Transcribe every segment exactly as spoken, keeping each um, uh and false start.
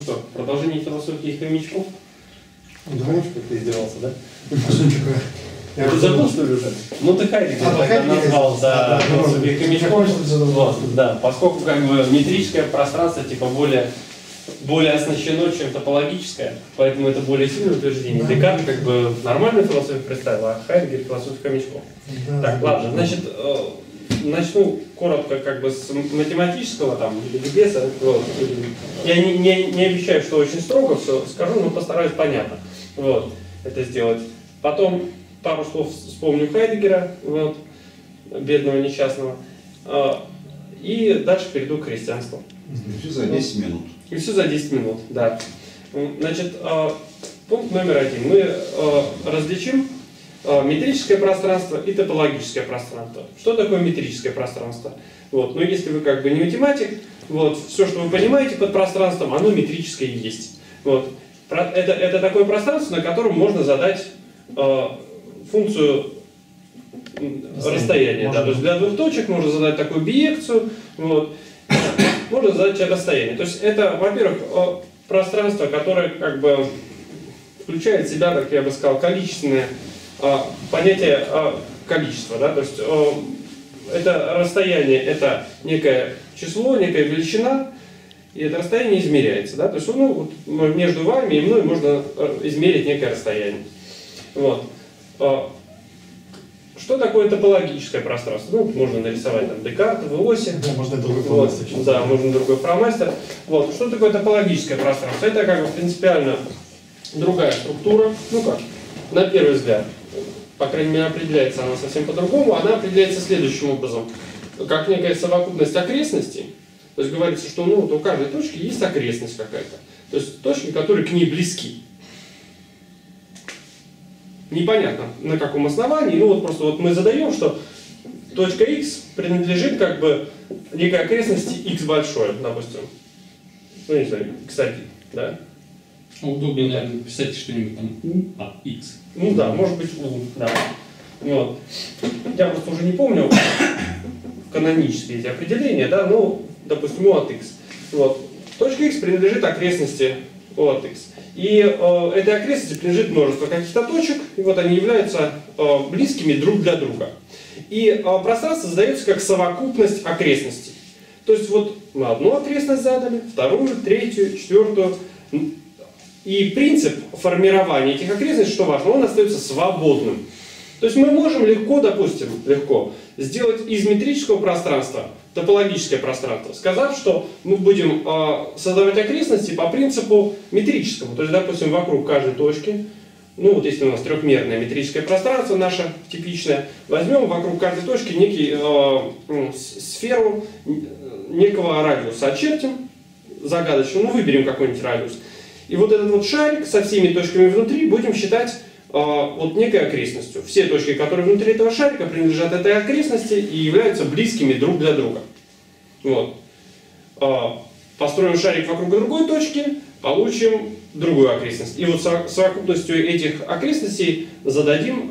Что, продолжение философии хомячков? Да. Помнишь, как ты издевался, да? Я ты забыл, что ли, уже? Ну, ты Хайдеггер а, тогда назвал, да, философию хомячков. Вот, да, поскольку как бы метрическое пространство типа более, более оснащено, чем топологическое, поэтому это более сильное утверждение. Да. Декарт как бы нормальную философию представил, а Хайдеггер философию хомячков. Да, так, ладно, значит, начну коротко как бы с математического там или без. Вот. Я не, не, не обещаю, что очень строго все скажу, но постараюсь понятно вот, это сделать. Потом пару слов вспомню Хайдеггера, вот, бедного несчастного, и дальше перейду к христианству. И все за десять минут. И все за десять минут, да. Значит, пункт номер один. Мы различим метрическое пространство и топологическое пространство. Что такое метрическое пространство? Вот. Но если вы как бы не математик, вот, все, что вы понимаете под пространством, оно метрическое и есть. Вот. Это, это такое пространство, на котором можно задать э, функцию расстояния. Да. То есть для двух точек можно задать такую биекцию, вот. Можно задать расстояние. То есть это, во-первых, пространство, которое как бы включает в себя, как я бы сказал, количественное понятие количества, да, то есть это расстояние, это некое число, некая величина, и это расстояние измеряется, да, то есть ну, вот между вами и мной можно измерить некое расстояние. Вот. Что такое топологическое пространство? Ну, можно нарисовать там Декарта в оси. Да, можно другой вот, фломастер. да, можно другой фломастер. Вот. Что такое топологическое пространство? Это как бы принципиально другая структура, ну как, на первый взгляд. По крайней мере, определяется она совсем по-другому. Она определяется следующим образом. Как некая совокупность окрестностей. То есть говорится, что ну, вот у каждой точки есть окрестность какая-то. То есть точки, которые к ней близки. Непонятно на каком основании. Ну вот просто вот мы задаем, что точка x принадлежит как бы некой окрестности x большое, допустим. Ну не знаю, икс один, да? Удобнее, наверное, писать что-нибудь там u, а x. Ну да, может быть u, да. Вот. Я просто уже не помню канонические эти определения, да, ну, допустим, u от x. Вот. Точка x принадлежит окрестности u от x. И э, этой окрестности принадлежит множество каких-то точек, и вот они являются э, близкими друг для друга. И э, пространство задается как совокупность окрестностей. То есть вот мы одну окрестность задали, вторую, третью, четвертую. И принцип формирования этих окрестностей, что важно, он остается свободным. То есть мы можем легко, допустим, легко сделать из метрического пространства топологическое пространство, сказав, что мы будем э, создавать окрестности по принципу метрическому. То есть, допустим, вокруг каждой точки, ну вот если у нас трехмерное метрическое пространство наше типичное, возьмем вокруг каждой точки некий, э, сферу некого радиуса, очертим загадочно, ну выберем какой-нибудь радиус. И вот этот вот шарик со всеми точками внутри будем считать вот некой окрестностью. Все точки, которые внутри этого шарика, принадлежат этой окрестности и являются близкими друг для друга. Вот. Построим шарик вокруг другой точки, получим другую окрестность. И вот совокупностью этих окрестностей зададим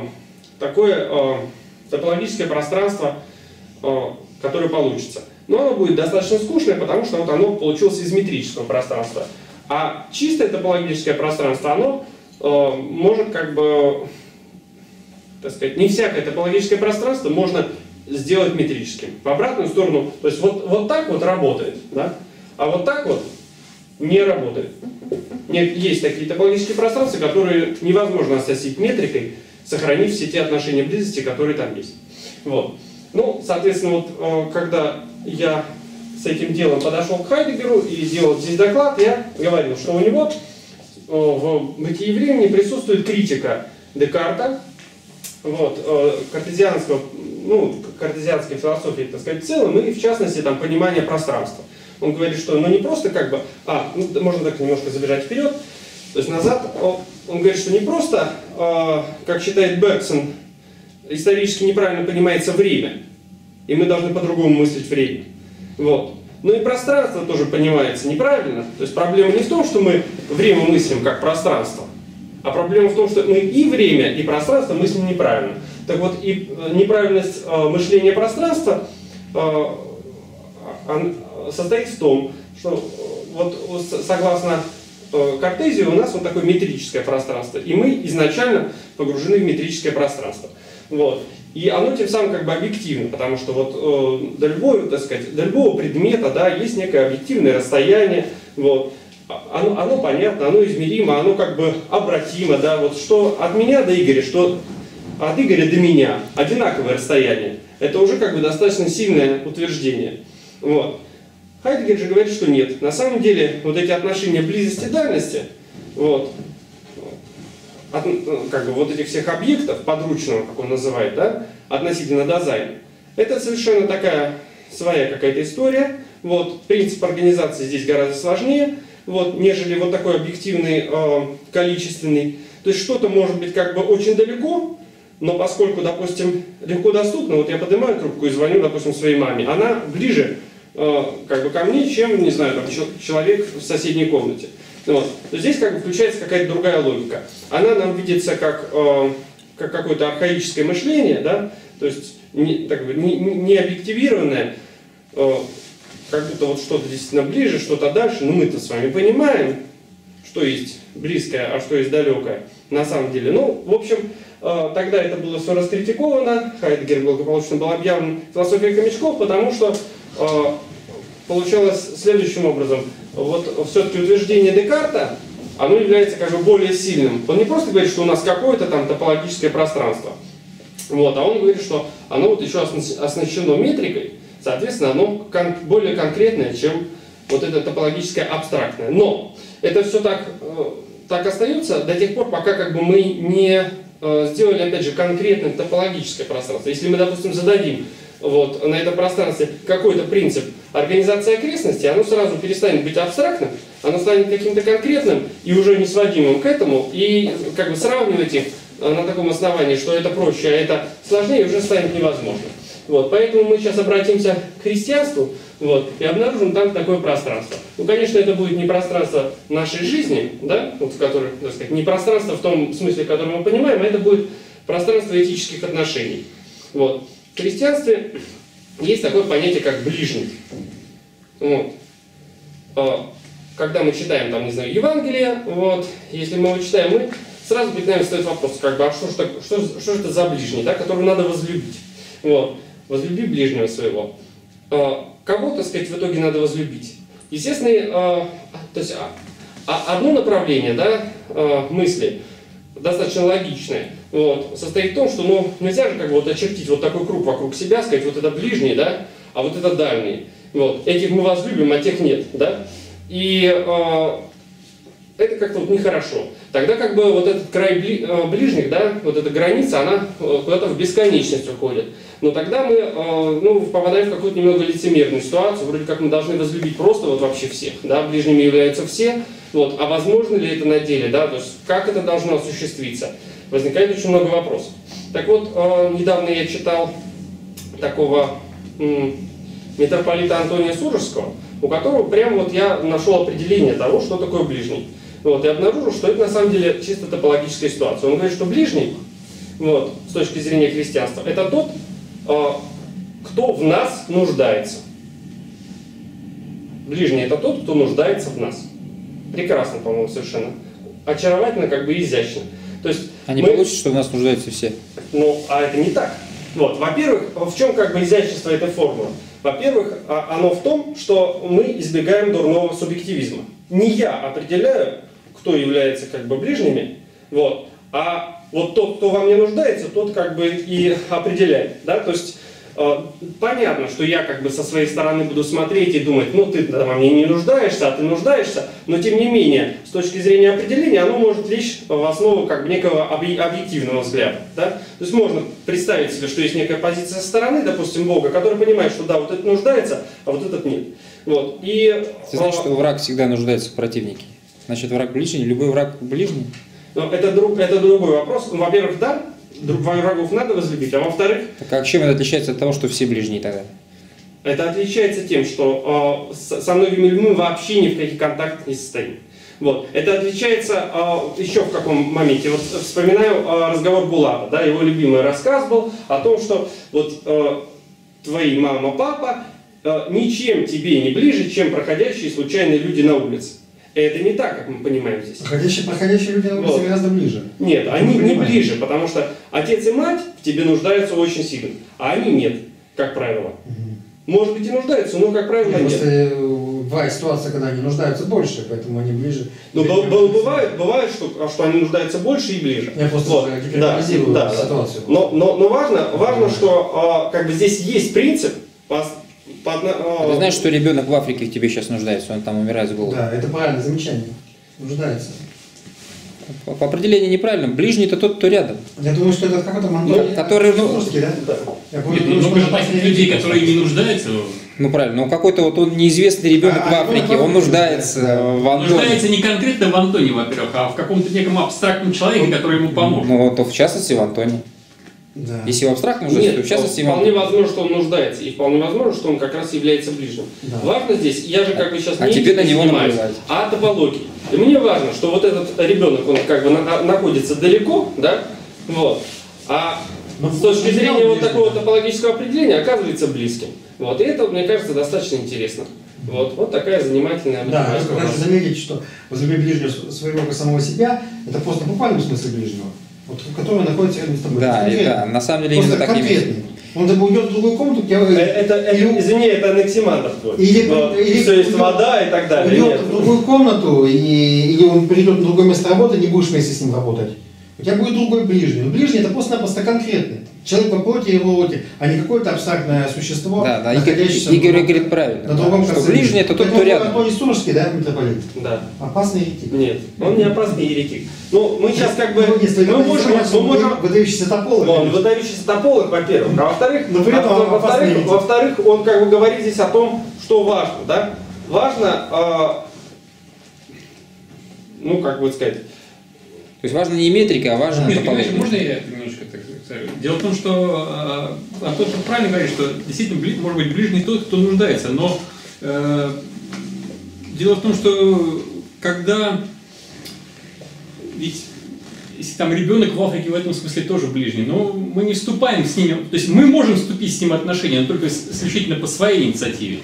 такое топологическое пространство, которое получится. Но оно будет достаточно скучное, потому что вот оно получилось из метрического пространства. А чистое топологическое пространство, оно может как бы, так сказать, не всякое топологическое пространство можно сделать метрическим. В обратную сторону, то есть вот, вот так вот работает, да? А вот так вот не работает. Нет, есть такие топологические пространства, которые невозможно оснастить метрикой, сохранив все те отношения близости, которые там есть. Вот. Ну, соответственно, вот когда я с этим делом подошел к Хайдеггеру и сделал здесь доклад, я говорил, что у него в «Бытии времени» присутствует критика Декарта, вот, картезианского, ну, картезианской философии, так сказать, в целом, и в частности там, понимание пространства. Он говорит, что ну не просто как бы, а, ну, можно так немножко забежать вперед, то есть назад, он говорит, что не просто, как считает Бергсон, исторически неправильно понимается время, и мы должны по-другому мыслить время. Вот. Но и пространство тоже понимается неправильно. То есть проблема не в том, что мы время мыслим как пространство, а проблема в том, что мы и время, и пространство мыслим неправильно. Так вот, и неправильность э, мышления пространства э, состоит в том, что вот согласно Картезию у нас вот такое метрическое пространство, и мы изначально погружены в метрическое пространство. Вот. И оно тем самым как бы объективно, потому что вот э, до любого, так сказать, до любого предмета, да, есть некое объективное расстояние, вот. Оно, оно понятно, оно измеримо, оно как бы обратимо, да, вот что от меня до Игоря, что от Игоря до меня одинаковое расстояние. Это уже как бы достаточно сильное утверждение. Вот. Хайдеггер же говорит, что нет. На самом деле вот эти отношения близости и дальности, вот, от, как бы вот этих всех объектов подручного, как он называет, да, относительно дизайна, это совершенно такая своя какая-то история. Вот, принцип организации здесь гораздо сложнее, вот, нежели вот такой объективный, э, количественный. То есть что-то может быть как бы очень далеко, но поскольку, допустим, легко доступно, вот я поднимаю трубку и звоню, допустим, своей маме, она ближе э, как бы ко мне, чем, не знаю, там, человек в соседней комнате. Вот. То здесь как бы включается какая-то другая логика. Она нам видится как, э, как какое-то архаическое мышление, да? То есть не, так бы, не, не объективированное, э, как будто вот что-то действительно ближе, что-то дальше, но мы-то с вами понимаем, что есть близкое, а что есть далекое на самом деле. Ну, в общем, э, тогда это было все раскритиковано, Хайдеггер благополучно был объявлен философией хомячков, потому что э, получалось следующим образом. Вот все-таки утверждение Декарта, оно является как бы более сильным. Он не просто говорит, что у нас какое-то там топологическое пространство, вот, а он говорит, что оно вот еще оснащено метрикой, соответственно, оно кон- более конкретное, чем вот это топологическое абстрактное. Но это все так, э, так остается до тех пор, пока как бы мы не э, сделали, опять же, конкретное топологическое пространство. Если мы, допустим, зададим вот, на этом пространстве какой-то принцип организации окрестностей, оно сразу перестанет быть абстрактным, оно станет каким-то конкретным и уже не сводимым к этому, и как бы сравнивать их на таком основании, что это проще, а это сложнее, уже станет невозможно. Вот, поэтому мы сейчас обратимся к христианству, вот, и обнаружим там такое пространство. Ну, конечно, это будет не пространство нашей жизни, да, вот, в котором, так сказать, не пространство в том смысле, который мы понимаем, а это будет пространство этических отношений. Вот. В христианстве есть такое понятие, как ближний. Вот. Когда мы читаем, там, не знаю, Евангелие, вот, если мы его читаем, мы сразу перед нами стоит вопрос, как бы, а что же, так, что, что же это за ближний, да, которого надо возлюбить? Вот. Возлюби ближнего своего. Кого, так сказать, в итоге надо возлюбить? Естественно, то есть, одно направление, да, мысли, достаточно логичное, вот, состоит в том, что ну, нельзя же как бы вот очертить вот такой круг вокруг себя, сказать, вот это ближний, да, а вот это дальний. Вот. Этих мы возлюбим, а тех нет. Да? И э, это как-то вот нехорошо. Тогда как бы вот этот край бли, э, ближних, да, вот эта граница, она куда-то в бесконечность уходит. Но тогда мы э, ну, попадаем в какую-то немного лицемерную ситуацию, вроде как мы должны возлюбить просто вот вообще всех. Да? Ближними являются все. Вот. А возможно ли это на деле? Да? То есть как это должно осуществиться? Возникает очень много вопросов. Так вот, э, недавно я читал такого м, митрополита Антония Сурожского, у которого прямо вот я нашел определение того, что такое ближний. Вот, и обнаружил, что это на самом деле чисто топологическая ситуация. Он говорит, что ближний, вот, с точки зрения христианства, это тот, э, кто в нас нуждается. Ближний это тот, кто нуждается в нас. Прекрасно, по-моему, совершенно. Очаровательно, как бы изящно. То есть а не мы... получится, что в нас нуждаются все? Ну, а это не так. Вот, во-первых, в чем как бы изящество этой формулы? Во-первых, оно в том, что мы избегаем дурного субъективизма. Не я определяю, кто является как бы ближними, вот, а вот тот, кто во мне нуждается, тот как бы и определяет. Да? То есть э, понятно, что я как бы со своей стороны буду смотреть и думать, ну ты во мне не нуждаешься, а ты нуждаешься, но тем не менее, с точки зрения определения, оно может лечь в основу как бы некого объективного взгляда. Да? То есть можно представить себе, что есть некая позиция со стороны, допустим, Бога, который понимает, что да, вот этот нуждается, а вот этот нет. Вот. И, это значит, что враг всегда нуждается в противнике. Значит, враг ближний, любой враг ближний. Но это, друг, это другой вопрос. Ну, во-первых, да, врагов надо возлюбить, а во-вторых... Так а чем это отличается от того, что все ближние тогда? Это отличается тем, что э, со многими людьми вообще ни в каких контактах не состоим. Вот. Это отличается э, еще в каком моменте. Вот вспоминаю э, разговор Булата, да, его любимый рассказ был о том, что вот э, твои мама, папа, э, ничем тебе не ближе, чем проходящие случайные люди на улице. Это не так, как мы понимаем здесь. Проходящие, проходящие люди на улице Вот. гораздо ближе. Нет, Ты они не понимаешь. ближе, потому что отец и мать в тебе нуждаются очень сильно, а они нет, как правило. Может быть и нуждаются, но, как правило, нет. Просто э, бывает ситуация, когда они нуждаются больше, поэтому они ближе. Но б- б- бывает, бывает что, что они нуждаются больше и ближе. Я просто Вот. да, Да, гиперболизирую да, да. ситуацию. Но, но, но важно, важно, что а, как бы здесь есть принцип. По, по одна- а, Ты знаешь, что ребенок в Африке в тебе сейчас нуждается, он там умирает с голоду. Да, это правильное замечание. Нуждается. По, по определению неправильно. Ближний это тот, кто рядом. Я думаю, что это какой-то мандон. Ну, который, ну, Русский, да? Да. Я помню, Нет, думаю, ну, что много это таких последний людей, русский. которые не нуждаются, ну правильно, ну какой-то вот он неизвестный ребенок А, в а Африке, ребенок в он Африке, нуждается да. в Антоне. нуждается не конкретно в Антоне, во-первых, а в каком-то неком абстрактном человеке, который ему поможет. Ну, то в частности в Антоне. Да. Если в абстрактном нуждается, то Нет, в частности в вполне Антоне. возможно, что он нуждается, и вполне возможно, что он как раз является ближним. Да. Важно здесь, я же как бы сейчас А не тебе этим на него занимаюсь, наплевать. а топологией. И мне важно, что вот этот ребенок, он как бы на- находится далеко, да, вот, а Но с точки он зрения ближний, вот да. такого топологического определения оказывается близким. Вот, и это, мне кажется, достаточно интересно. Вот, вот такая занимательная Да, математика я у нас. хочу заметить, что возлюби ближнего своего как самого себя, это просто в буквальном смысле ближнего, вот, который находится рядом с тобой. Да, Это и конкретно. да, на самом деле Просто именно так и конкретный. имеется. Он как бы уйдет в другую комнату, где Э, Это, это, или- извини, это анаксимандр твой. Или- Вот, или- все есть уйдет- вода и так далее. уйдет Нет. в другую комнату, и, или он перейдет на другое место работы, не будешь вместе с ним работать. У тебя будет другой ближний. Но ближний это просто-напросто конкретный. Человек по плоти и плоти, а не какое-то абстрактное существо, Да, да, Игорь, находящееся Игорь на другом- говорит правильно, на другом да, что конце ближний мира. это тот, Поэтому кто рядом. Антоний Сурожский, да, митрополит? Да. Опасный еретик. Нет, он не опасный еретик. Ну, мы сейчас как бы, Ну, если мы вы можем, понятно, мы можем, выдающийся тополог. он выдающийся тополог, во-первых, а во-вторых, Но при этом а, он опасный во-вторых, еретик. во-вторых, он как бы говорит здесь о том, что важно, да? Важно, а, ну, как бы сказать, То есть важна не метрика, а важна Нет, понимаешь, топология. можно я немножко так скажу? Дело в том, что э, Антон правильно говорит, что действительно бли- может быть ближний тот, кто нуждается, но э, дело в том, что когда ведь если там ребенок в Африке в этом смысле тоже ближний, но мы не вступаем с ними, то есть мы можем вступить с ним в отношения, но только с- исключительно по своей инициативе.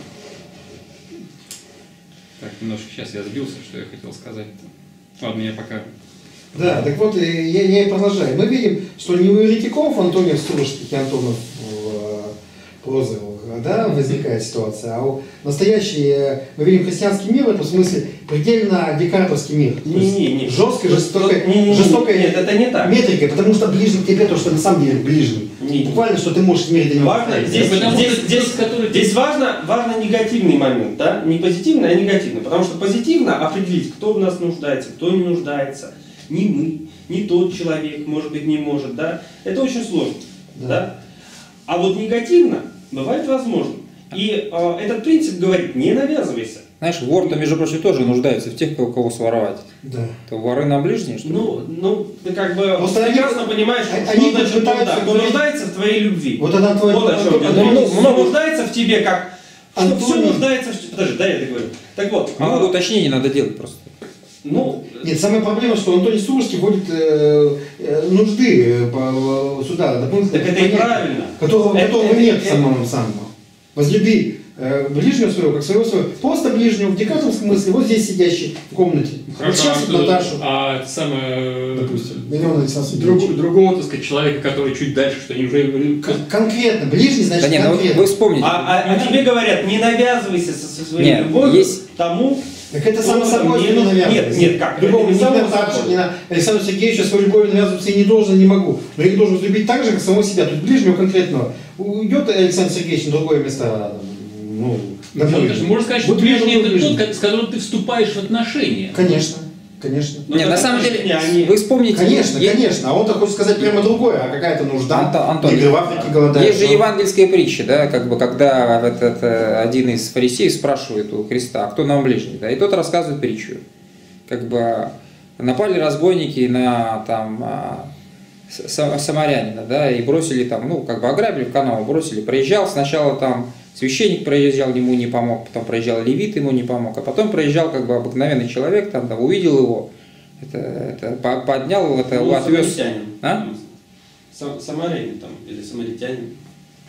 Так, немножко сейчас я сбился, что я хотел сказать-то. Ладно, я пока... Да, так вот, э, я, я и продолжаю. Мы видим, что не у еретиков Антониев Сурожских и Антонов э, Прозоровых, да, возникает ситуация, а у настоящий, э, мы видим христианский мир в этом смысле предельно декартовский мир. То есть Не-не-не. Жесткой, жестокой, Не, не, не, жестокой нет, это не так. метрикой, потому что ближний к тебе то, что на самом деле ближний. Не. Буквально, что ты можешь измерить до него. важно, здесь, потому здесь, что здесь, тот, который- здесь важно, важно негативный момент, да? Не позитивный, а негативный. Потому что позитивно определить, кто в нас нуждается, кто не нуждается, не мы, не тот человек, может быть, не может, да? Это очень сложно, Да. да? А вот негативно бывает возможно. И э, этот принцип говорит, не навязывайся. Знаешь, вор-то, между прочим, тоже нуждается в тех, кого, кого своровать. Да. То воры на ближние, что ли? Ну, ну, ты как бы Просто прекрасно они- понимаешь, они что значит пытаются нужда. Кто говорить- нуждается в твоей любви. Вот это твой... Вот о чем Антон- я Антон- говорю. ну, много- Нуждается в тебе как... Что все Антоний. нуждается в тебе. Подожди, да, я договорю. Так вот, Много а, уточнений надо делать просто. ну, Нет, самая проблема, что Антоний Сурожский вводит э, э, нужды э, по, э, сюда, дополнительные так это и понятия, правильно. которого, Это- которого это- нет это- самого самого. Возлюби э, ближнего своего, как своего своего. Просто ближнего, в декатовском смысле, вот здесь сидящий в комнате. Вот сейчас а, вот Наташу, а это самое... допустим, миллион Александр Друг, Сергеевич. другого, так сказать, человека, который чуть дальше, что они уже... Кон- Конкретно, ближний, значит Да нет, ну конкретно. вы вспомните. А, а- а тебе говорят, не навязывайся со, со своей Нет, любовью есть- тому. Так это само кто собой, не что ну- навязывается. Нет, нет, как? Любому, Это не ни на само Наташу, собой. ни на Александру Сергеевичу свою любовь навязываться я не должен, не могу. Но я не должен возлюбить так же, как самого себя. Тут ближнего конкретного. Уйдет Александр Сергеевич на другое место, там, ну, Ну, домой. даже можно сказать, что Вот ближний это ближний. тот, с которым ты вступаешь в отношения. Конечно, конечно. Ну, Нет, на так самом отношения, деле, они- вы вспомните... Конечно, есть- конечно. А он-то хочет сказать прямо другое, а какая-то нужда. Антон, Антон, Игры в Африке голодают. есть же Ну, евангельская притча, да, как бы, когда этот, э, один из фарисеев спрашивает у Христа, а кто нам ближний, да, и тот рассказывает притчу. Как бы напали разбойники на там а, с- самарянина, да, и бросили там, ну, как бы ограбили в канаву, бросили. Проезжал сначала там священник проезжал, ему не помог, потом проезжал левит, ему не помог, а потом проезжал как бы обыкновенный человек, там, да, увидел его, это, это, по- поднял, это, Ну, отвез. самаритянин. А? Сам- Самарянин там, или самаритянин.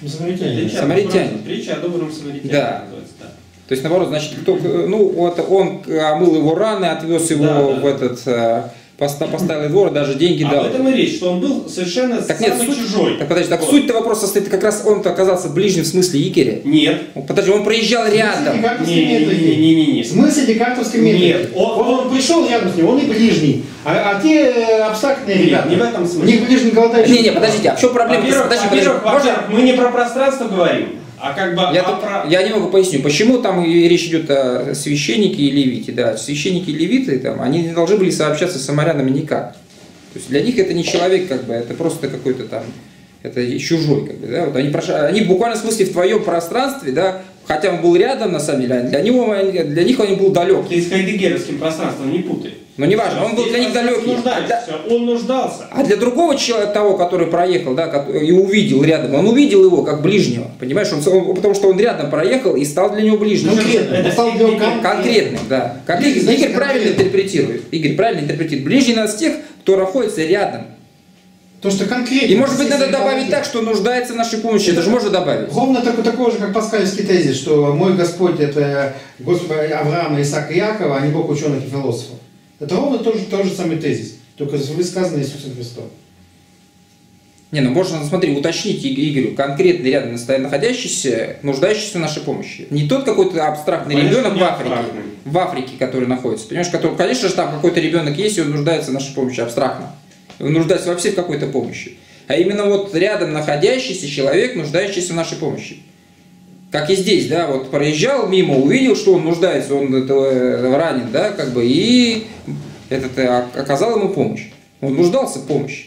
Самаритяне. Притча о Самаритяне. добром- Притча о добром самаритяне Да. называется, да. То есть, наоборот, значит, кто, ну, вот он омыл его раны, отвез его Да, да. в этот, э, поста- поставил двор, даже деньги Об дал. этом и речь, что он был совершенно Так нет, самый суть, чужой. так подожди, так Вот. суть-то вопроса состоит, как раз он-то оказался ближним в смысле Игоря. Нет. Подожди, он проезжал рядом. Не-не-не-не-не. В смысле декартовской метрики? Нет, он- Вот он пришел рядом с ним, он и ближний. А, а те э, абстрактные Нет, ребята. не в этом У смысле. них ближний голодающий. Не-не, подождите, а в чем проблема? Во-первых, Подожди, подожди, во-первых, можно- во-первых, мы не про пространство говорим, а как бы Я, а тут- про... я немного поясню, почему там и речь идет о священнике и левите. Да, священники и левиты, там, они не должны были сообщаться с самарянами никак. То есть для них это не человек, как бы, это просто какой-то там, это чужой, как бы, да. Вот они, проша- они буквально в смысле в твоем пространстве, да, хотя он был рядом, на самом деле, а для, него, для них он был далек. Ты с хайдеггеровским пространством не путай. Но неважно, он был для них далекий. А для, Нуждаешься, он нуждался. а для другого человека, того, который проехал, да, ко- и увидел рядом, он увидел его как ближнего, понимаешь, он, он- потому что он рядом проехал и стал для него ближним. Конкретно. Это Он стал для него кон- Конкретным, да. Как Ближний, Игорь, значит, Игорь правильно конкретно. интерпретирует. Игорь правильно интерпретирует. Ближний нас тех, кто находится рядом. То, что конкретно. И может быть надо Если добавить положить- так, что нуждается в нашей помощи. Это же можно добавить. Ровно такой, такой же, как паскальский тезис, что мой Господь это Господь Авраама, Исаака и Якова, а не Бог ученых и философов. Это ровно тот же, тот же самый тезис, только высказанный Иисусом Христом. Не, ну можно, смотри, уточнить Иг- Игорю, конкретно рядом настоя- находящийся, нуждающийся в нашей помощи. Не тот какой-то абстрактный Конечно, ребенок не в Африке, абстрактный. в Африке, который находится. Понимаешь, который, конечно же, там какой-то ребенок есть, и он нуждается в нашей помощи абстрактно. Он нуждается вообще в какой-то помощи. А именно вот рядом находящийся человек, нуждающийся в нашей помощи. Как и здесь, да, вот проезжал мимо, увидел, что он нуждается, он это, э, ранен, да, как бы, и этот, э, оказал ему помощь. Он нуждался в помощи.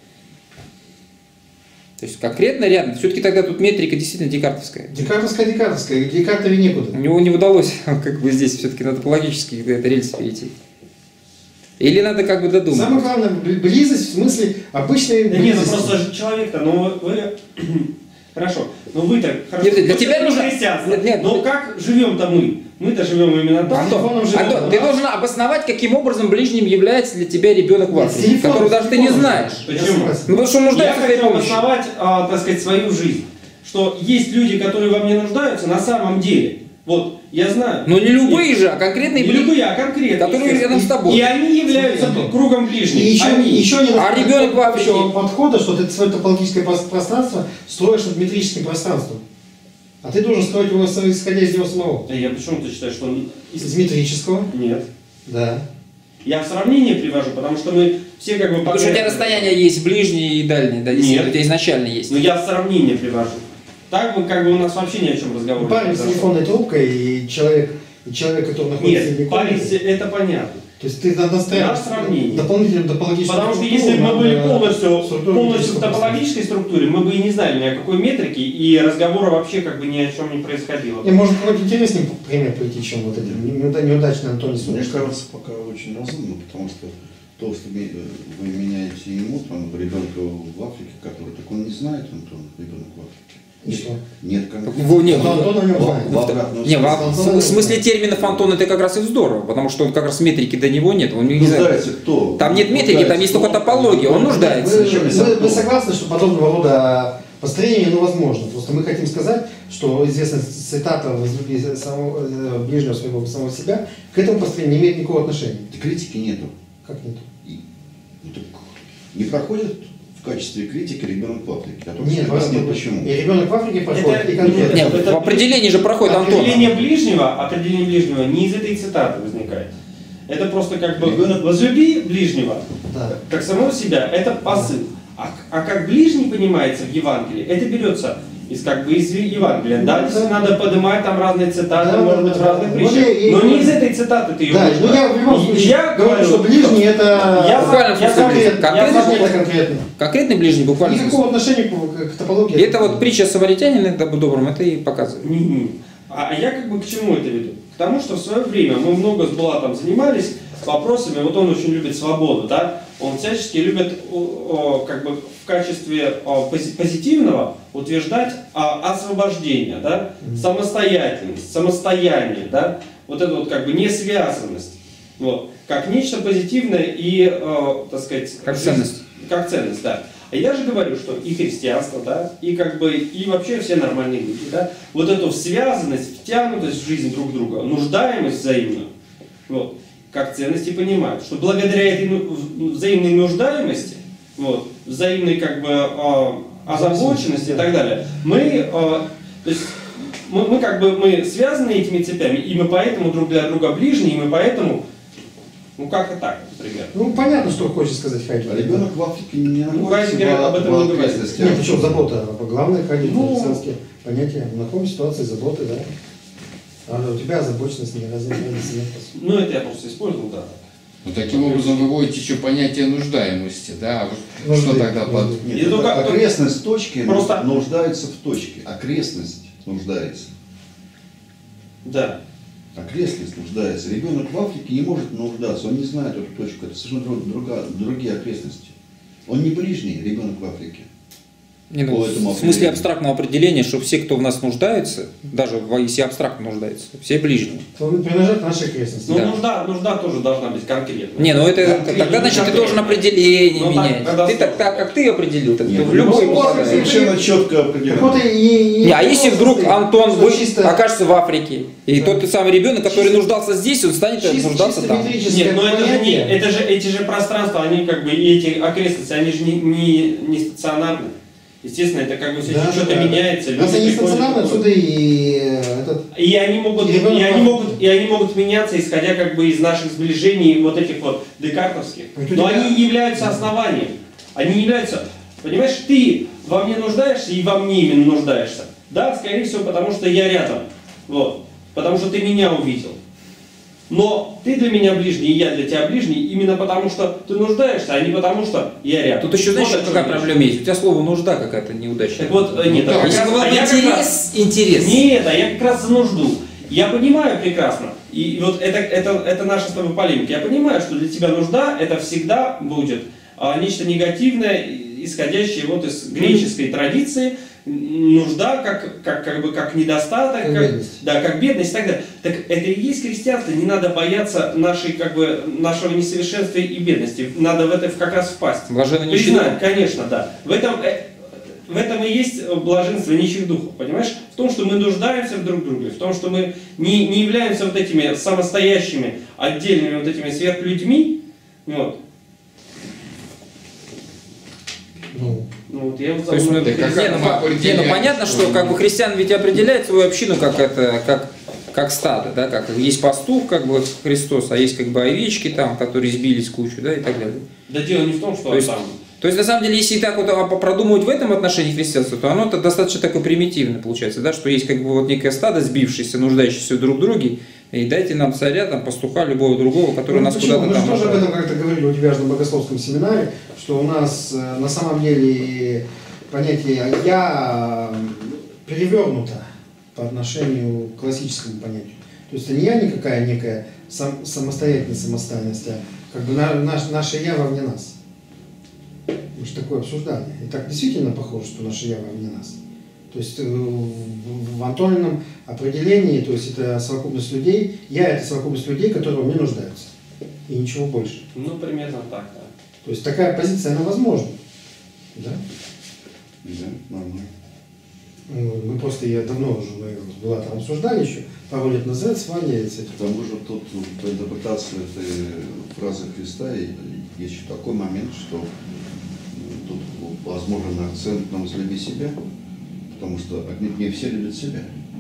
То есть конкретно рядом. Все-таки тогда тут метрика действительно декартовская. Декартовская, декартовская, Декартове некуда. У него не удалось как бы здесь все-таки на топологический это рельс перейти. Или надо как бы додумать. Самое главное, бли- близость в смысле обычной Да нет, ну близости. просто же человек-то, ну вы... Хорошо, ну вы-то... Хорошо, Нет, для вы тебя всё-таки нужно- христианство. нет, нет, Но нет. как живем-то мы? Мы-то живем именно так. Антон, телефоном живет, Антон, да? ты должен обосновать, каким образом ближним является для тебя ребенок в Нет, Африке, телефон, которого даже ты не телефон. знаешь. Я Почему? согласен. Ну потому что он Я нуждается в твоей хочу помощи. обосновать, а, так сказать, свою жизнь. Что есть люди, которые во мне нуждаются на самом деле. Вот, я знаю. Но не любые же, а конкретные Не ближние. любые, а конкретные. которые рядом с тобой. И они являются Антон, кругом И ближних. еще, Они. еще не А ребенок в Африке? общего подхода, что ты свое топологическое прос- пространство строишь над метрическим пространством. А ты должен строить его, со- исходя из него самого. Да я почему-то считаю, что он... Из метрического. Нет. Да. Я в сравнение привожу, потому что мы все как бы... Потому что у тебя подряд- расстояние есть ближние и дальние, да, действительно, Нет. у тебя изначально есть. Но я в сравнение привожу. Так бы как бы у нас вообще ни о чем разговор Парень не с произошел. телефонной трубкой и человек, и человек, который находится Нет, в парень, комнате. это понятно. То есть ты надо настраивать На сравнение. дополнительную топологическую Потому что структуру, если бы мы были надо полностью, структуру полностью в метрического топологической структуре, мы бы и не знали ни о какой метрике, и разговора вообще как бы ни о чем не происходило. Не, может какой-то интересный пример пройти, чем вот это неуда- неудачный Антон Мне Исуевич. кажется, пока очень разумно, потому что то, что ми- вы меняете ему, там, ребенка в Африке, который, так он не знает, Антон, ребенок в Африке. И что? Нет, Во- нет, Ну, Антон о нем знает. в обратном Не, в, смысле. в- в смысле терминов Антон это как раз и здорово, потому что он как раз метрики до него нет. Он не знает. Нуждается кто? Там нет метрики, там есть только топология, он нуждается. Вы, Зачем вы- я сам вы думал? согласны, что подобного рода построение ну, возможно? Просто мы хотим сказать, что известная цитата «возлюби самого, э, ближнего своего самого себя» к этому построению не имеет никакого отношения. Да критики нету. Как нет? И- ну, так не проходит в качестве критики ребенок в Африке. А то Нет, объяснил, вы- почему. И ребенок в Африке проходит, Это- и конкретно. Нет, Это- в определении же проходит Антон. Определение ближнего, определение ближнего не из этой цитаты возникает. Это просто как бы Ребенок- возлюби ближнего, Да. как самого себя, это посыл. А, а как ближний понимается в Евангелии, это берется из как бы из Евангелия. Да, Ну, если да. надо поднимать там разные цитаты, Да, может да, быть, в да. разных Ну, притчах. я- я- Но не из этой цитаты ты ее Да, можешь ну я в любом брать. И случае я говорю, что ближний это Я Буквально я в смысле сам- ближний. я Конкретно сам- это конкретно. Конкретный ближний буквально. Никакого отношения к, к топологии. И это вот притча самаритянина это добрым, это и показывает. Не-не. А а я как бы к чему это веду? К тому, что в свое время мы много с Булатом занимались вопросами, вот он очень любит свободу, да? Он всячески любит о, о, как бы в качестве о, пози- позитивного утверждать а, освобождение, да? Самостоятельность, самостояние, да? Вот это вот как бы несвязанность. Вот. Как нечто позитивное и, э, так сказать, Как жизнь- ценность. Как ценность, да. А я же говорю, что и христианство, да, и как бы, и вообще все нормальные люди, да, вот эту связанность, втянутость в жизнь друг друга, нуждаемость взаимную, вот, как ценности понимают, что благодаря этой ну, взаимной нуждаемости, вот, взаимной как бы э, озабоченности и так далее, мы, э, то есть, мы, мы как бы мы связаны этими цепями, и мы поэтому друг для друга ближние, и мы поэтому, ну как-то так, например. Ну понятно, что хочет сказать Хайдегер. А ребенок в Африке не Ну, находится Хайдегер об этом не в говорит. окрестностях. Нет, причем забота, а главное Хайдегер, Ну, христианские понятия. В какой ситуации заботы, да? А у тебя озабоченность не разница нет. Ну это я просто использовал, да. Ну, таким образом вы вводите еще понятие нуждаемости, да? А вот что Нужды, тогда под... нужды. Нет, И только- окрестность точки Просто- нуждается в точке. Окрестность нуждается. Да. Окрестность нуждается. Ребенок в Африке не может нуждаться, он не знает эту точку. Это совершенно друг- друга- другие окрестности. Он не ближний ребенок в Африке. Не, ну, По этому в смысле определению. абстрактного определения, что все, кто в нас нуждается, даже в- если абстрактно нуждается, все ближние. Он принадлежит нашей окрестности. Но Да. нужда, нужда тоже должна быть конкретной. Не, ну это Конкретно, тогда значит ты конкретно. должен определение Ну, так, менять. когда Ты так, сложно. так, как ты определил, так Нет, ты в ну, любой ну, попадаешь. совершенно четко Так определено. вот и, и- Не, а если вдруг просто, Антон что вы чисто- окажется в Африке, и Да. тот самый ребенок, который Чисто- нуждался здесь, он станет чисто- нуждаться чисто там. метрическое Нет, но это же, не, понятие. это же эти же пространства, они как бы, и эти окрестности, они же не, не, не стационарны. Естественно, это как бы все Да, что-то да. меняется. люди Раз они приходят, стационарны, уходят. отсюда и э, этот... И они могут, И и, ребенок они в могут, и они могут меняться, исходя как бы из наших сближений вот этих вот декартовских. Вот у Но тебя- они не являются основанием. Они не являются. Понимаешь, ты во мне нуждаешься и во мне именно нуждаешься. Да, скорее всего, потому что я рядом. Вот. Потому что ты меня увидел. Но ты для меня ближний, и я для тебя ближний, именно потому что ты нуждаешься, а не потому что я рядом. Тут еще знаешь, Вот о чем какая речь. проблема есть? У тебя слово нужда какая-то неудачная. Так вот, э, нет, Ну а да, как Если раз- бы был а бы я как раз- интерес, интерес. Нет, а я как раз за нужду. Я понимаю прекрасно, и вот это, это, это наша с тобой полемика, я понимаю, что для тебя нужда это всегда будет а, нечто негативное, исходящее вот из греческой традиции, нужда как, как, как, бы, как недостаток, Как как, бедность. да, как бедность и так далее. Так это и есть христианство, не надо бояться нашей, как бы, нашего несовершенства и бедности, надо в это как раз впасть. Блаженно Признать, нищета. конечно, да. В этом, э, в этом и есть блаженство нищих духов, понимаешь? В том, что мы нуждаемся в друг друге, в том, что мы не, не являемся вот этими самостоящими, отдельными вот этими сверхлюдьми. Вот. Ну, Ну, вот я вот То есть, ну, забыл. да, как- не, ну, как по- не, ну, понятно, что как бы христиан ведь определяет свою общину как это, как, как стадо, да, как есть пастух, как бы Христос, а есть как бы овечки там, которые сбились в кучу, да, и так далее. Да дело не в том, что То есть- там... То есть, на самом деле, если так вот а, продумывать в этом отношении христианства, то оно -то достаточно такое примитивное получается, да, что есть как бы вот некое стадо, сбившееся, нуждающееся друг в друге, и дайте нам царя, там, пастуха, любого другого, который ну, нас почему? куда-то Мы же там... тоже об направит. этом как-то говорили у тебя же на богословском семинаре, что у нас э, на самом деле понятие «я» перевернуто по отношению к классическому понятию. То есть это не я никакая некая сам, самостоятельная самостоятельность, а как бы на, наш, наше «я» вовне нас. Мы же такое обсуждали. И так действительно похоже, что наше «я» вовне нас. То есть э, в, в Антонином определении, то есть это совокупность людей, «я» — это совокупность людей, которые во мне нуждаются. И ничего больше. Ну, примерно так, да. То есть такая позиция, она возможна. Да? Да, нормально. Ну, Мы просто ее давно уже мы с Булатом обсуждали еще, пару лет назад с Ваней. С этим. К тому же тут по интерпретации этой фразы Христа и- есть еще такой момент, что э, тут возможен акцент на «возлюби себя», потому что не все любят себя.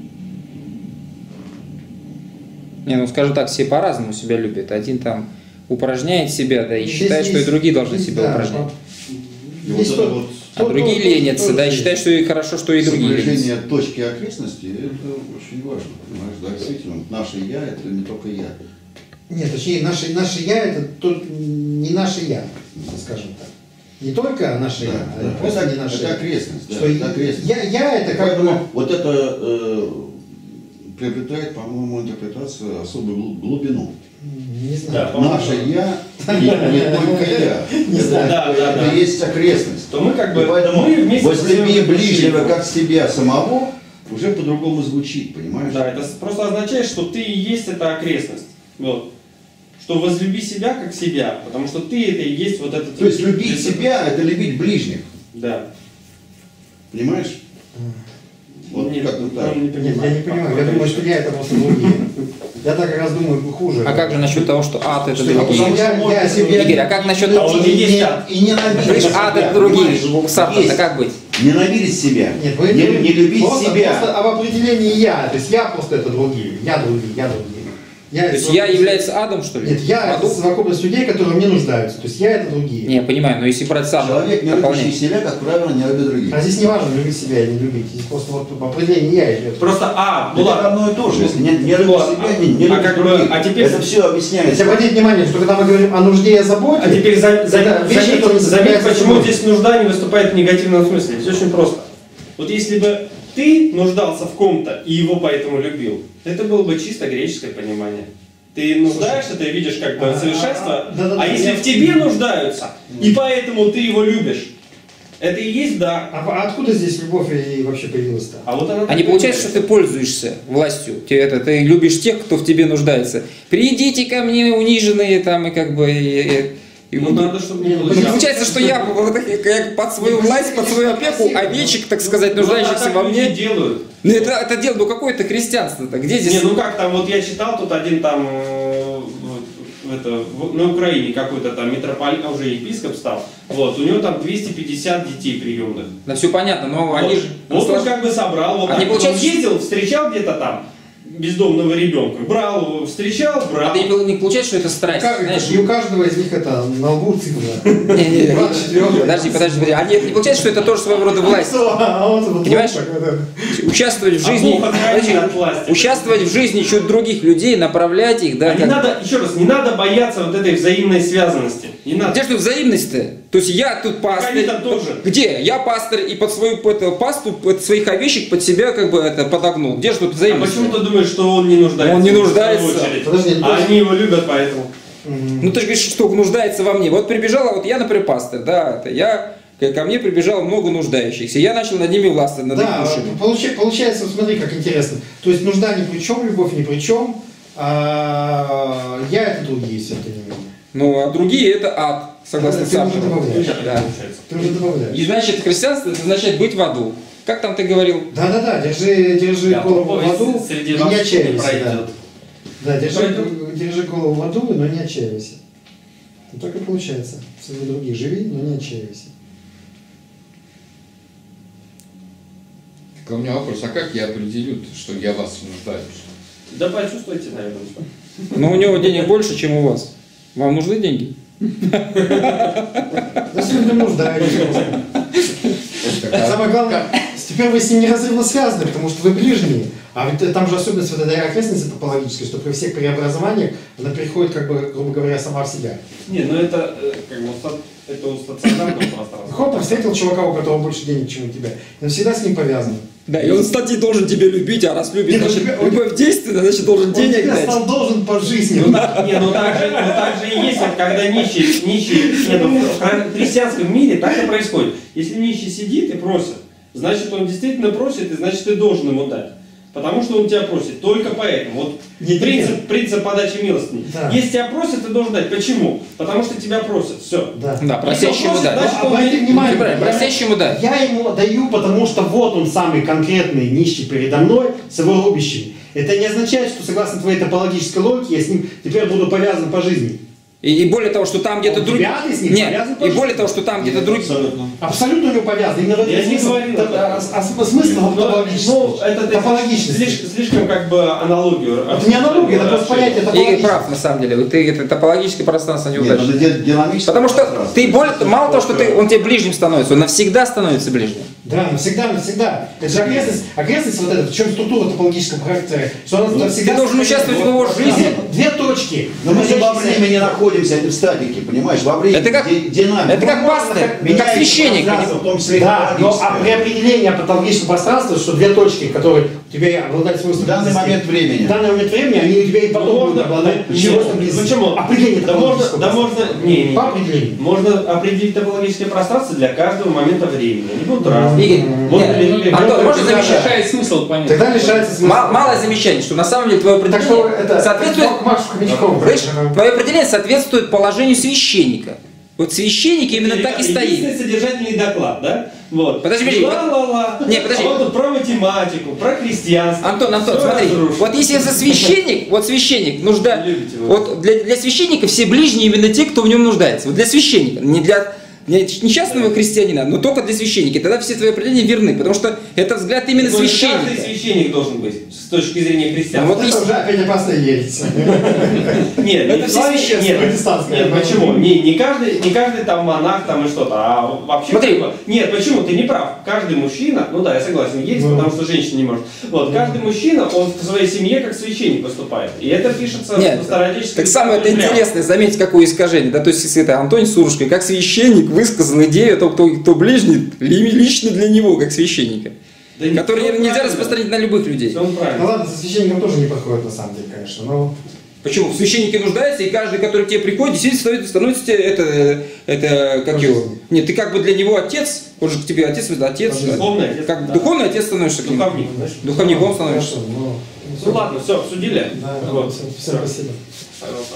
Не, ну скажем так, все по-разному себя любят. Один там упражняет себя, да, и Здесь считает, что и есть- другие должны здесь, себя да, упражнять. И вот Есть это то- вот А то- другие то- то- ленятся, то- да, и то- считают, что и хорошо, что и другие ленятся. соблюдение точки окрестности, это очень важно, понимаешь, да, действительно, наше «я» — это не только я. Нет, точнее, наше, наше «я» — это то, не наше «я», скажем так. Не только наше «я», Да, а да. просто это, не наше это «я». окрестность, да, Что это окрестность. я, я это как Поэтому бы... вот это э, приобретает, по-моему, интерпретацию особую глу- глубину. Не знаю. Да. Наше «я» и не только я. Не знаю. Да, да, Это да. есть окрестность. То мы как бы... И поэтому мы вместе со «возлюби своим ближнего учеником. как себя самого» уже по-другому звучит, понимаешь? Да, это просто означает, что ты и есть эта окрестность. Вот. Что возлюби себя как себя, потому что ты это и есть вот этот... То есть любить себя — это любить ближних. Да. Понимаешь? Вот Нет, как-то так. он не Нет, понимает. я не понимаю. Я думаю, что я это просто другие. Я так как раз думаю, хуже. А как же насчет того, что ад это Что другие? я, я себе... Игорь, а как насчет того, он что и есть не- ад. и ненавидеть говоришь, ад себя, это другие? понимаешь? У Сартра, Есть. это как быть? Ненавидеть себя. Нет, вы не, не любить просто, себя. Просто об определении я. То есть я просто это другие. Я другие, я другие. Я То есть я является адом, что ли? Нет, я это Аду? совокупность людей, которые мне нуждаются. То есть я это другие. Не, я понимаю, но если брать сам Человек, не любящий дополнение. себя, как правило, не любит других. А здесь не важно, любить себя или не любить. Здесь просто вот определение я идет. Просто, а, ну Это ладно. одно и то же. Если не, не любишь Вот, себя, не, не а любишь как бы- других. а теперь- Это все Если объясняется. обратить внимание, что когда мы говорим о нужде и о заботе, А теперь за- за- это вещи, заметь, которые заметь, сопряжены с почему собой. здесь нужда не выступает в негативном смысле. Все очень просто. Вот если бы ты нуждался в ком-то и его поэтому любил, это было бы чисто греческое понимание. Ты нуждаешься, ты видишь как бы А, совершенство, а, да-да-да, а если я- в тебе нуждаются, и поэтому ты его любишь, это и есть да. А а откуда здесь любовь и вообще появилась-то? А вот она А не так получается, что появляется. ты пользуешься властью, ты, это, ты любишь тех, кто в тебе нуждается. Придите ко мне униженные там и как бы... И, и- и Ну буду- надо, чтобы не Не, ну, Ну, получалось. получается, что я вот, как под свою власть, под свою опеку, овечек, так сказать, Ну, нуждающихся так во люди мне. делают. Ну это, это дело, ну какое-то христианство-то, где здесь... Не, ну как там, вот я читал, тут один там э, в- в это, в- на Украине какой-то там митрополит, а уже епископ стал, вот, у него там двести пятьдесят детей приемных. Да все понятно, но Вот, они же... вот он как бы собрал, вот А так. не получается, Он ездил, встречал где-то там бездомного ребенка, брал его, встречал, брал. А ты не получается, что это страсть, Как- знаешь? и у каждого из них это на лбу цифра. Не-не-не, двадцать четыре. Подожди, подожди, подожди. А нет, не получается, что это тоже своего рода власть. А он вот Понимаешь? так вот это. Участвовать в А жизни, Бог отгоняет подожди, от власти. участвовать в жизни чуть других людей, направлять их, да. А не как- надо, еще раз, не надо бояться вот этой взаимной связанности. Не надо. Где что взаимность-то? То есть я тут пастырь. Они там тоже. Где? Я пастырь и под свою это, пасту, под своих овечек под себя как бы это подогнул. Где же тут А взаимность? почему ты думаешь, что он не нуждается? Он не в свою нуждается. очередь? Подожди, ну, А то есть- они его любят поэтому. Мгм. Ну ты же говоришь, что нуждается во мне. Вот прибежала, вот я, например, пастырь, да, это я, ко ко мне прибежало много нуждающихся. Я начал над ними властвовать, над их Да, душами. получи- получается, вот смотри, как интересно. То есть нужда ни при чем, любовь ни при чем, а я это другие все это не менее. Ну, а другие это ад, согласно Ты уже Сарту. добавляешь. Да. Ты уже добавляешь. И значит, христианство это означает быть в аду. Как там ты говорил? Да-да-да, держи, держи Да, голову в проповедь аду среди и вас не не отчаивайся. Да, пройдет. да держи, Пройдет? держи голову в аду, но не отчаивайся. Вот так и получается. Среди других живи, но не отчаивайся. Так у меня вопрос, а как я определю, что я в вас нуждаюсь? Да почувствуйте, наверное. Ну, у него денег больше, чем у вас. Вам нужны деньги? Да все не нуждаетесь. Так, а Самое главное, теперь вы с ним неразрывно связаны, потому что вы ближние. А ведь там же особенность вот этой окрестности топологической, что при всех преобразованиях она приходит, как бы, грубо говоря, сама в себя. Не, ну это э, как бы ста- это у стационарного пространства. Хоп, встретил чувака, у которого больше денег, чем у тебя. И он всегда с ним повязан. Да, и он, кстати, должен тебя любить, а раз любит, Нет, он значит, тебя- он- любовь действенна, значит, должен Он денег тебе дать. стал должен по жизни. Ну, так, не, ну так же, ну так же и есть, вот когда нищий, нищий, не, ну, в хра- христианском мире так и происходит. Если нищий сидит и просит, значит он действительно просит, и значит ты должен ему дать. Потому что он тебя просит. Только поэтому. Вот Нет, принцип, нет. принцип подачи милостыни. Да. Если тебя просят, ты должен дать. Почему? Потому что тебя просят. Все. Да. Да, просящему дать. Значит, Но он обрати не- внимание, Правильно, я- просящему дать. Я ему даю, потому что вот он самый конкретный нищий передо мной с его рубящими. Это не означает, что согласно твоей топологической логике я с ним теперь буду повязан по жизни. И, и более того, что там где-то Он другие... тебя, ты с ним Нет, повязан, и пожалуйста. более того, что там где-то другие... Абсолютно. Абсолютно у него повязан. Именно в этом Я не смысл. говорил Т- об этом. а- а смысл в Ну, топологической. ну, это ты Топологичности. слишком, слишком как бы аналогию. Это не аналогия, это просто понятие Игорь топологическое. прав, на самом деле. Ты это топологическое пространство Нет, неудачно. это ди- динамическое Потому что пространство. ты более, мало того, что ты, он тебе ближним становится, он навсегда становится ближним. Да, навсегда, навсегда. Это же окрестность, окрестность вот эта, в чем структура топологического характера, что она навсегда... Ты должен участвовать в его жизни. Две, две точки. Но мы же во находящиеся- времени находимся, а не в статике, понимаешь? Во времени Это как- ди- динамика. это как пастырь, как священник. В том числе и Да, но а при топологическое. определении патологического пространства, что две точки, которые у тебя обладают свойством В данный близости, момент времени. в данный момент времени, они у тебя и потом Ну, будут можно- обладать ну, свойством нет, близости. почему? Определение Да можно, топологического да пространства. можно, не, не, По определению. можно определить топологическое пространство для каждого момента времени. Они будут разные. Игорь, Можно нет, ли- Антон, можно Это замечать? лишает смысл понять. Тогда лишается смысла. Мал- малое замечание, что на самом деле твое Так что определение это соответствует, Макс Хомячков. Слышь, твое определение соответствует положению священника. Вот священник именно так и стоит. Единственный содержательный доклад, да? Вот. Подожди, подожди. Ла-ла-ла. Не, подожди. А вот тут про математику, про христианство. Антон, Антон, Всё смотри, разрушено. вот если за священник, вот священник нужда, Любите вы. вот для, для священника все ближние именно те, кто в нем нуждается. Вот для священника, не для не несчастного христианина, но только для священника. Тогда все твои определения верны, потому что это взгляд именно То есть священника. каждый священник должен быть с точки зрения христианства. Вот Это есть- уже опять опасно ересь. Нет, Это не все славе- священство, нет, протестантское. Нет, почему? Не, не, каждый, не каждый там монах там и что-то, а вообще... Смотри. как бы- Нет, почему? Ты не прав. Каждый мужчина, ну да, я согласен, есть, Ну. потому что женщина не может. Вот, каждый мужчина, он в своей семье как священник поступает. И это пишется Нет, в староотечественной... так самое это прямо. интересное, заметьте, какое искажение. Да, то есть, если это Антоний Сурушко, как священник высказал идею о том, кто, кто ближний, ли- лично для него, как священника. Да не, Который всё нельзя правильно. распространить на любых людей. Всё он Ну правильно. ладно, со священником тоже не проходит на самом деле, конечно, но... Почему? В священнике нуждается, и каждый, который к тебе приходит, действительно становится, становится тебе это, это как По его. жизни. Нет, ты как бы для него отец, он же к тебе отец, это отец. По жизни. да. Духовный отец, Как да. духовный отец становишься к нему. Духовник, знаешь? Духовником становишься. Хорошо, ну, Ну ладно, все, обсудили. Да, Вот. всем, всем спасибо. Пожалуйста.